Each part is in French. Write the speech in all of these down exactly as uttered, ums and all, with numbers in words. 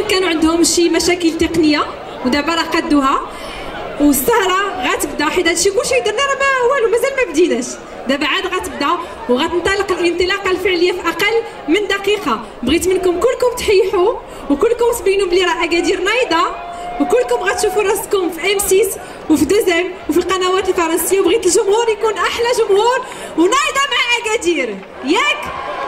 كانوا عندهم شي مشاكل تقنيه ودابا راه قدوها والسهره غتبدا حيت هادشي كلشي درنا راه ما والو مازال ما بديناش. دابا عاد غتبدا وغتنطلق الانطلاقه الفعليه في اقل من دقيقه. بغيت منكم كلكم تحيحوا وكلكم تبينوا بلي راه اكادير نايضه وكلكم غتشوفوا راسكم في ام ستة وفي دوزيم وفي القنوات الفرنسيه. وبغيت الجمهور يكون احلى جمهور ونايضه مع اكادير ياك.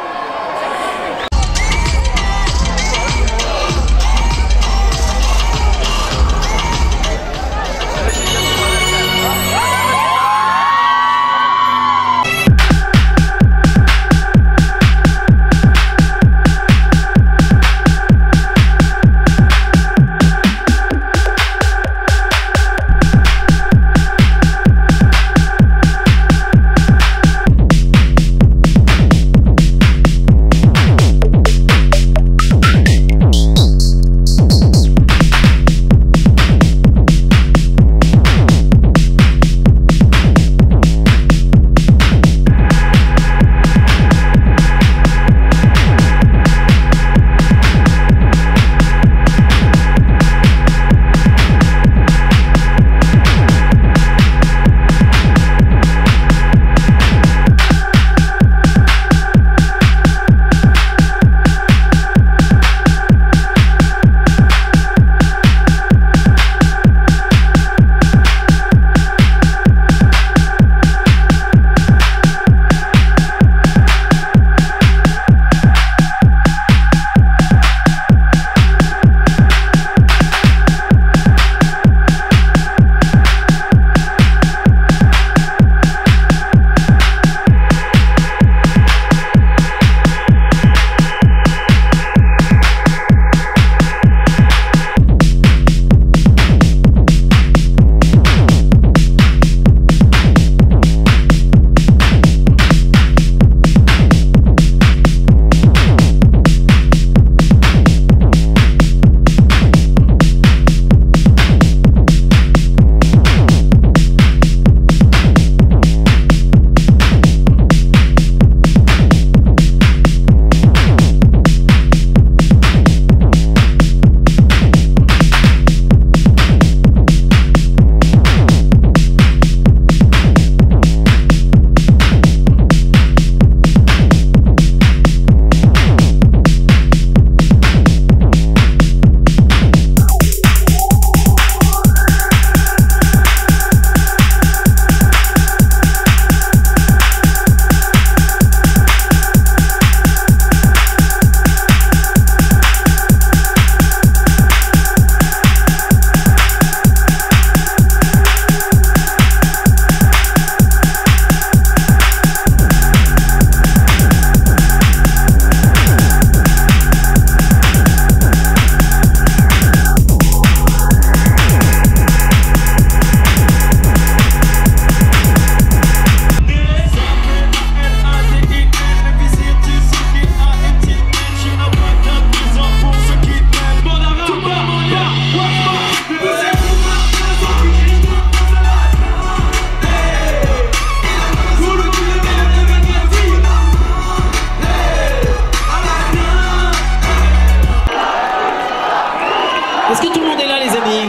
Est-ce que tout le monde est là, les amis?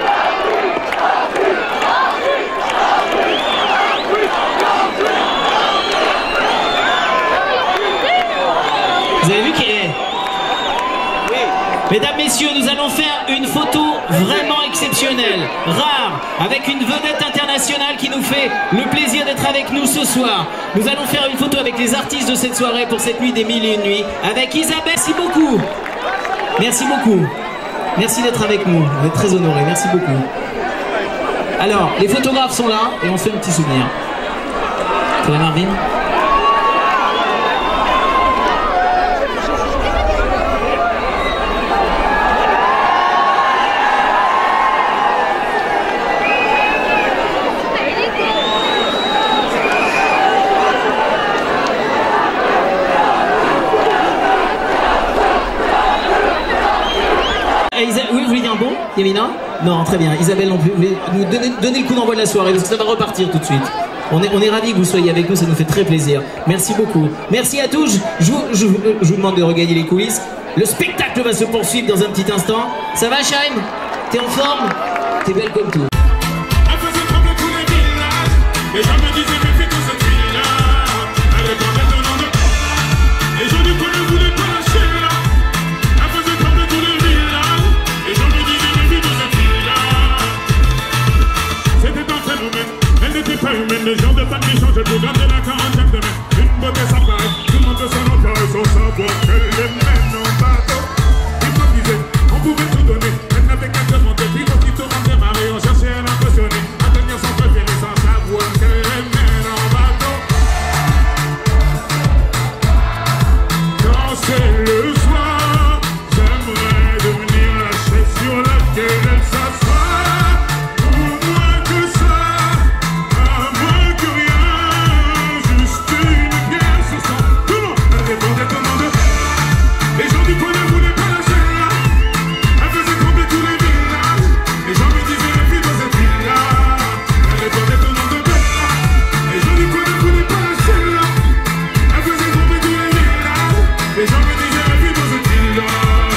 Vous avez vu qui est? Oui. Mesdames, messieurs, nous allons faire une photo vraiment exceptionnelle, rare, avec une vedette internationale qui nous fait le plaisir d'être avec nous ce soir. Nous allons faire une photo avec les artistes de cette soirée pour cette nuit des mille et une nuits, avec Isabelle. Merci beaucoup. Merci beaucoup. Merci d'être avec nous. On est très honorés. Merci beaucoup. Alors, les photographes sont là et on se fait un petit souvenir. Ça va, Marvin? Oui, vous voulez dire un bon, Yamina? Non, très bien. Isabelle, non plus. Vous voulez nous donner, donner le coup d'envoi de la soirée parce que ça va repartir tout de suite. On est, on est ravis que vous soyez avec nous, ça nous fait très plaisir. Merci beaucoup. Merci à tous. Je, je, je, je vous demande de regagner les coulisses. Le spectacle va se poursuivre dans un petit instant. Ça va, Shaim? T'es en forme? T'es belle comme tout. Elle faisait trembler tous les villages. Les gens me disaient méfie de cette fille-là. Elle répondait de nom de... Les gens du coin ne voulaient pas lâcher là. Elle faisait trembler tous les villages. Les gens me disaient méfie de cette fille-là. C'était un phénomène. Elle n'était pas humaine. Les gens de pas qui changeaient pour garder la quarantaine de mai. Une beauté sans pareil. Tout le monde de son emploi sans savoir qu'elle les mène en bateau. Ils me disaient, on pouvait tout donner. Elle n'avait qu'à demander. Puis quand ils te rendaient marée, on cherchait à l'impressionner. À tenir son préféré sans savoir qu'elle les mène en bateau. Quand c'est le soir, j'aimerais devenir la chaise sur laquelle elle s'assoit. Pour moins que ça, à moins que rien, juste une bière ce soir. Tout le monde, elle répondait au nom de... Les gens du coin ne voulaient pas lâcher là. Elle faisait trembler tous les villages. Les gens me disaient les filles dans cette ville-là. Elle répondait au nom de Bella. Les gens du coin ne voulaient pas lâcher là. Elle faisait trembler tous les villages. Les gens me disaient les filles dans cette ville-là.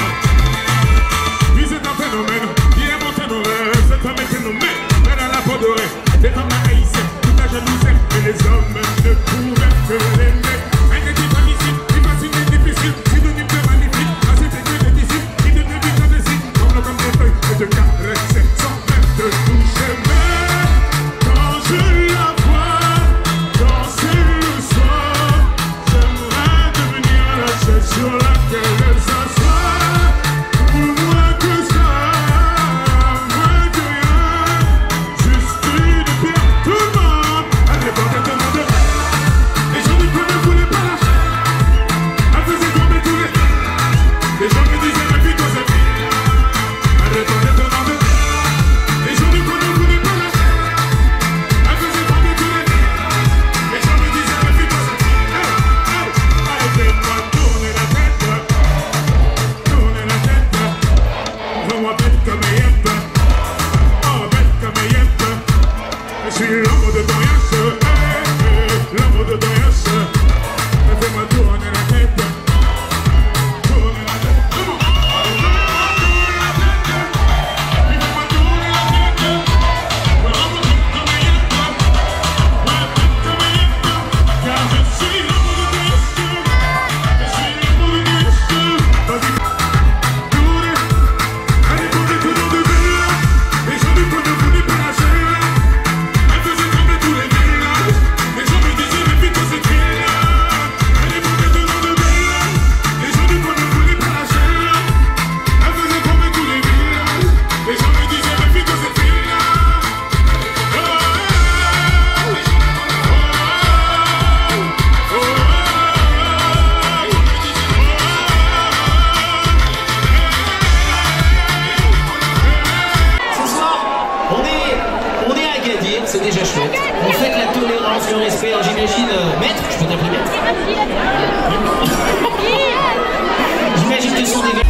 Puis c'est un phénomène qui est monté nos rêves. Cette femme était nommée, elle a la peau dorée. Des femmes haïssaient, toute la jalousie. Et les hommes ne pouvaient que l'aimer. Elle n'était pas ici, ni facile ni difficile. Synonyme de magnifique, assez technique et difficile. Qui ne t'évite que des signes, comme comme des feuilles. Et te caressait sans même te toucher. Mais quand je la vois danser le soir, j'aimerais devenir la chaise sur laquelle elle s'assoit. Pour moins que ça, moins que rien, juste une pierre. Tout le monde, elle répondait au nom de... Les gens du coin ne voulaient pas lâcher. Elle faisait tomber tous les... Les gens me disaient méfie de cette fille. Elle répondait au nom de... Les gens du coin ne voulaient pas lâcher. Elle faisait tomber tous les... Les gens me disaient méfie de cette fille. Hey, hey, hey, fais-moi tourner la tête. Tourner la tête. Vois-moi bête comme Yep. Oh, bête comme Yep. Je suis l'homme de Dorias. Hey, hey, l'homme de Dorias. Fais-moi tourner la tête. Tourner la tête. Comment? Tourner la tête. Fais-moi tourner la tête. Vois-moi bête comme Yep. Ouais, bête comme Yep. Car je suis l'homme de Dorias. Je suis l'homme de Dorias. Vas-y. Tourner. Elle répondait au nom de Bella. Les gens du coin ne voulaient pas lâcher. Elle faisait trembler tous les villages. Les gens me disaient méfie de cette fille-là. Elle répondait au nom de Bella. Les gens du coin ne voulaient pas lâcher. Elle faisait trembler tous les villages. Les gens me disaient méfie de cette fille-là. Oh, oh, oh, oh, Ce soir, on est, on est à Agadir, c'est déjà chouette. On fête la tolérance, le respect. Alors j'imagine, euh, maître, je peux t'appeler maître? J'imagine que ce sont des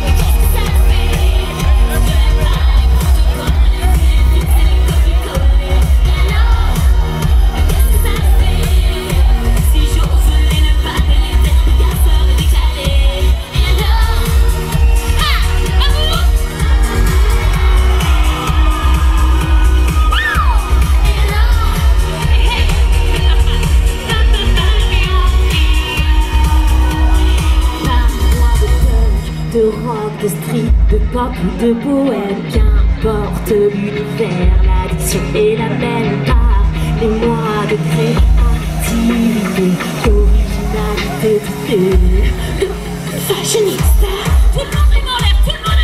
de rock, de street, de pop ou de poème, qu'importe l'univers, l'addiction est la même part. Les mois de créativité, d'originalité, de fashionista. Tout le monde est dans l'air, tout le monde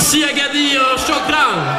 Merci Agadir, shukran.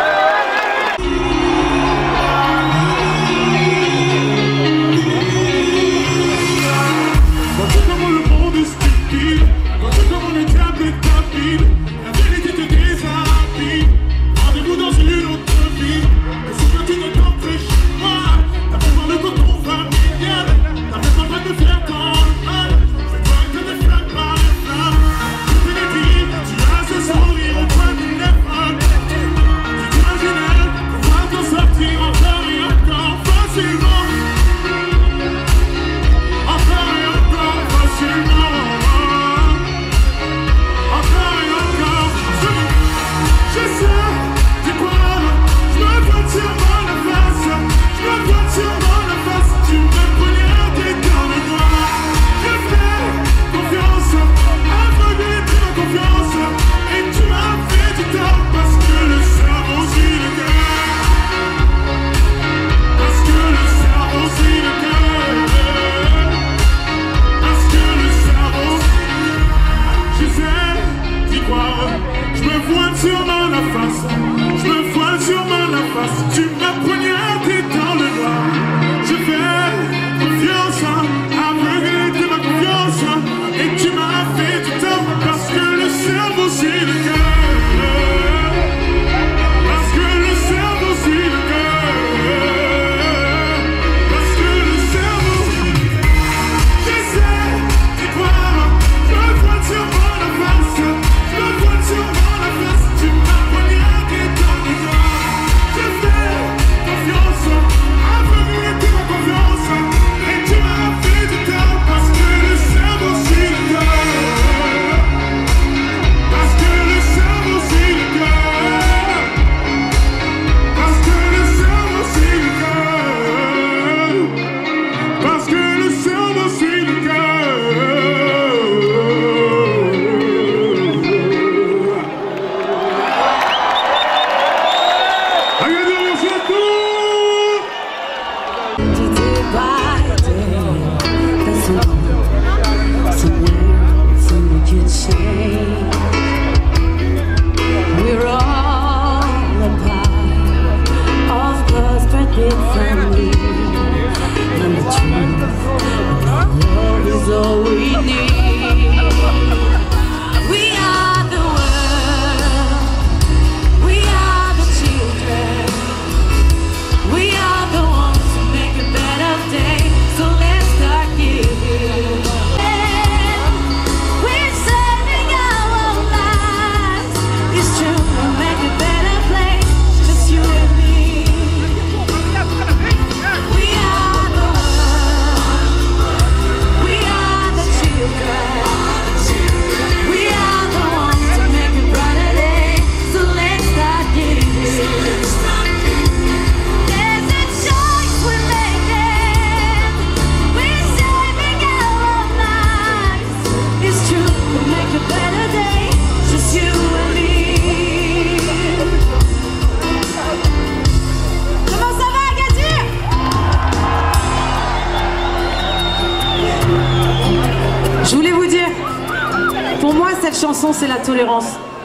Cette chanson, c'est la tolérance.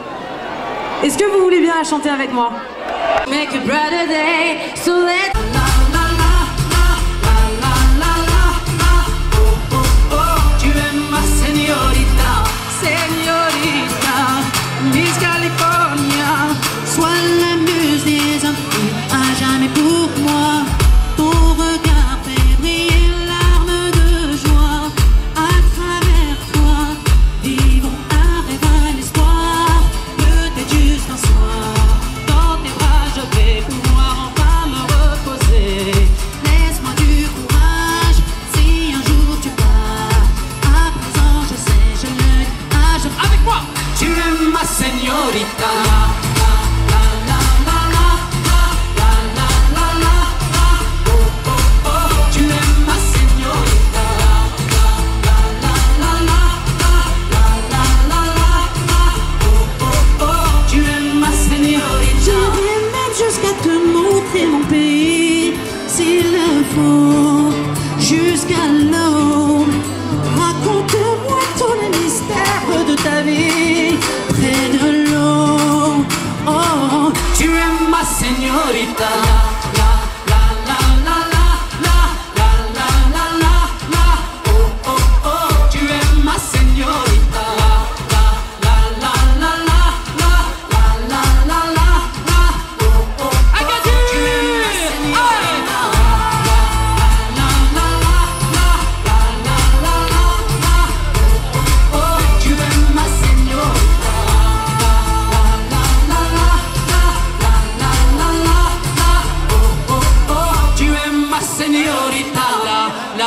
Est-ce que vous voulez bien la chanter avec moi? Make a brighter day, so let... Tu es ma señorita, señorita, Miss California. Sois la muse des hommes, à jamais pour moi. Ton regard fait briller larmes de joie. À travers toi, vivons un rêve, un espoir. Peut-être juste un soir, dans tes bras je vais pouvoir enfin me reposer. Laisse-moi du courage, si un jour tu pars. À présent je sais, je le dis à jamais. Avec moi, tu es ma señorita. Jusqu'à l'aube, raconte-moi tous les mystères de ta vie près de l'eau. señorita. La, la, la, la, la, la, la, la, la, la, la. Oh, oh, oh, tu es ma señorita. La, la, la, la, la, la, la, la, la, la, la. Oh, oh, oh, tu es ma señorita. La, la, la, la, la, la, la, la, la, la. Oh, oh, tu es ma señorita. Señorita, la, la.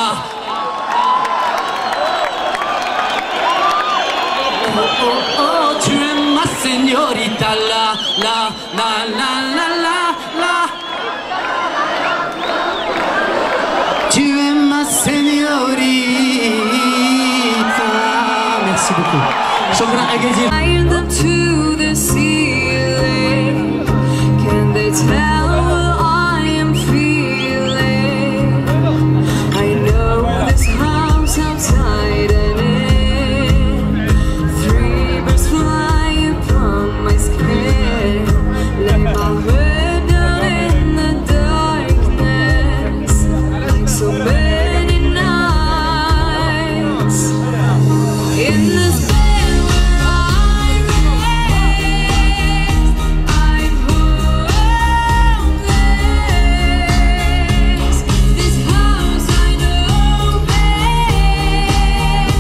Oh, oh, oh, tu es ma señorita, la, la, la, la, la, la, la. Tu es ma señorita. Merci beaucoup. Shukran Agadir. Tie them to the ceiling. Can they tell? Outside and in, three birds fly upon my skin. Lay my head down in the darkness, like so many nights. In this bed where I rest, I'm homeless. This house I know best.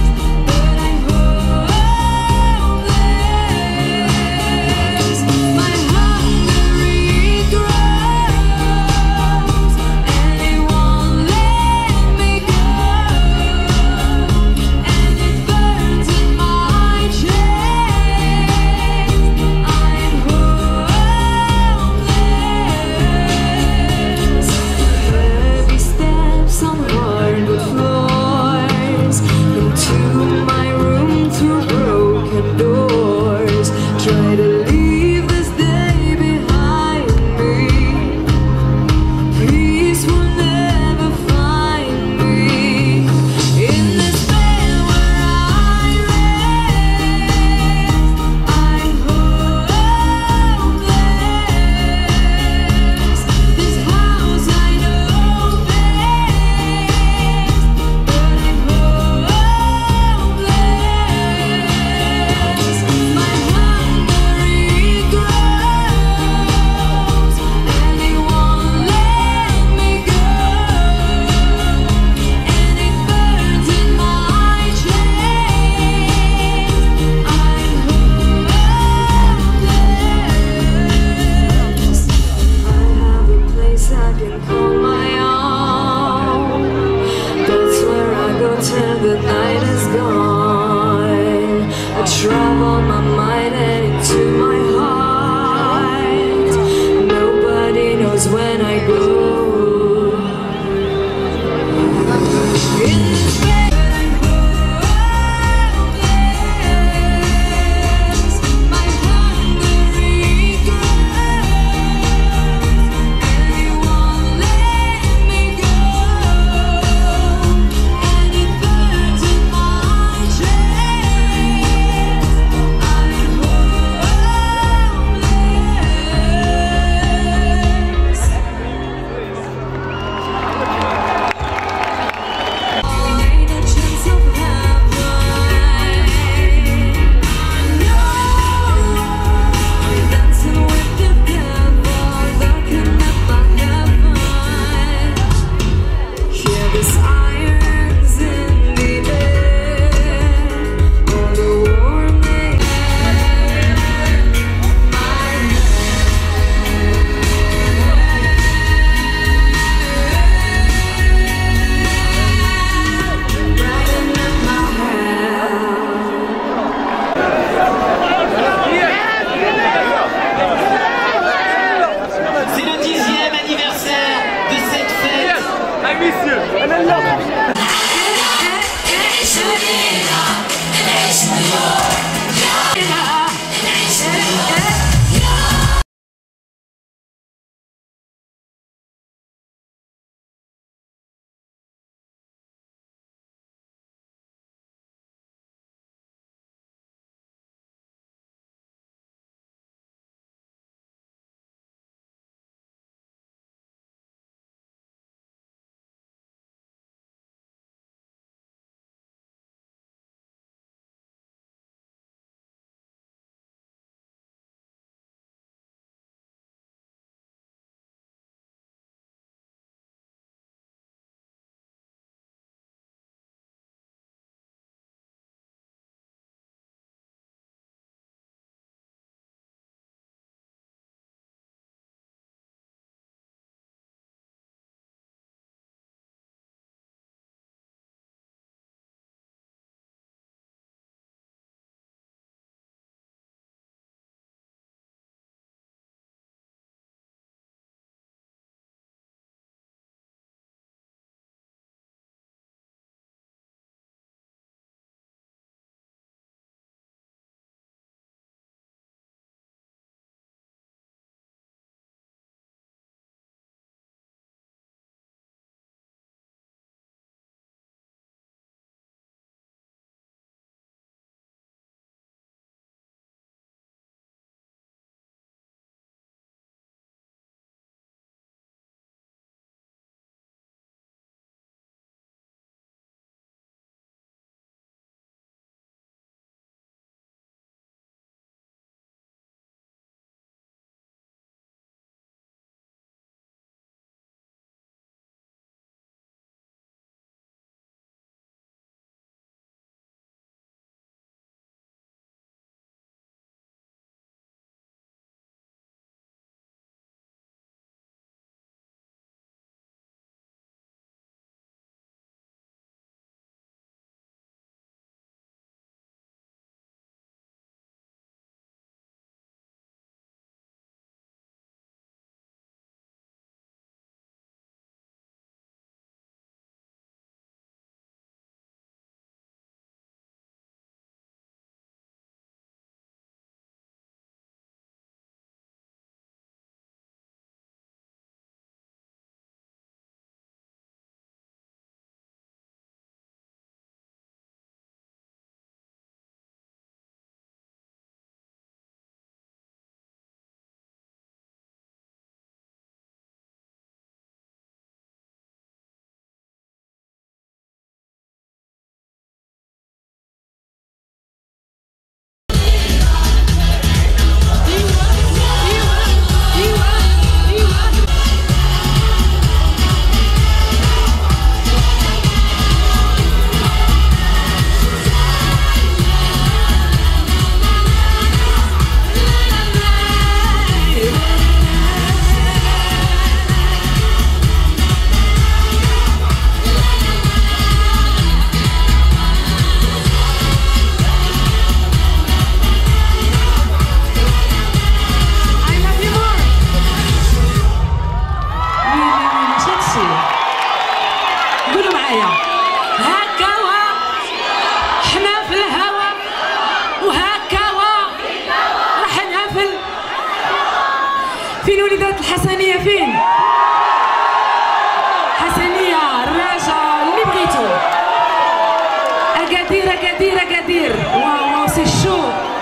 My hunger grows, and it won't let me go, and it burns in my chest. I'm homeless. Heavy steps on hardwood floors, into my room through broken doors. Try to leave this day behind me. Peace will never find me. In this bed where I rest, I'm homeless. This house I know best, but I'm homeless. My hunger is فين وليدات الحسنية فين؟ حسنية الراجة اللي بغيتو. أكادير أكادير أكادير. واو واو سي شو.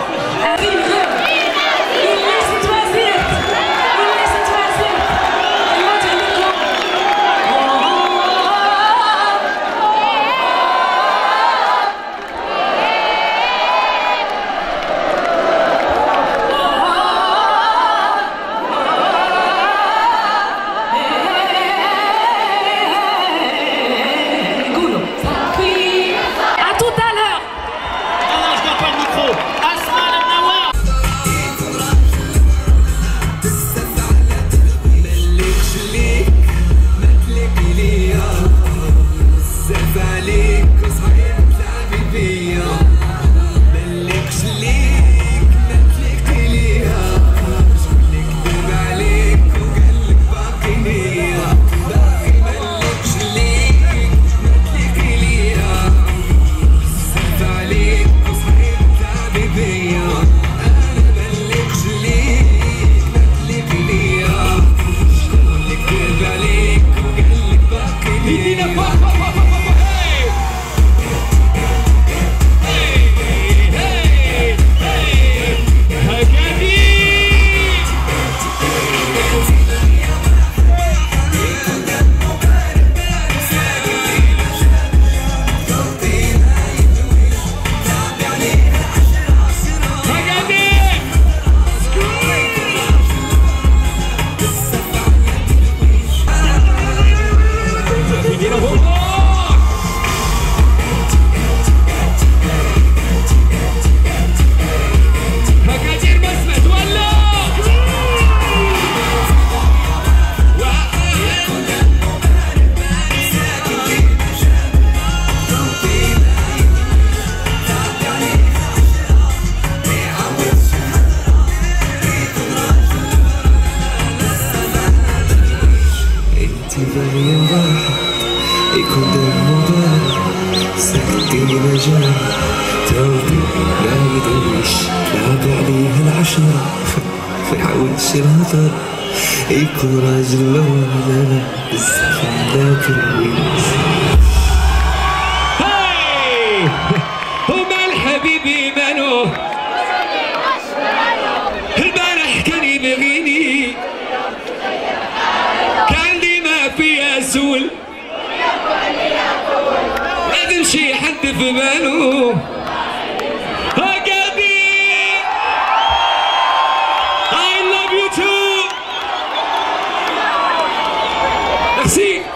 يكون الموضوع سكتي مجال توبي ما يدوش لعب عليها العشرة ما يعودش الهضر يكون راجل لون انا بزاف عندك الويس. هاي هما الحبيبي مالو البارح كان يبغيني كان ديما فيا سول لازم شي حد في باله هكذا. I love you too. Merci.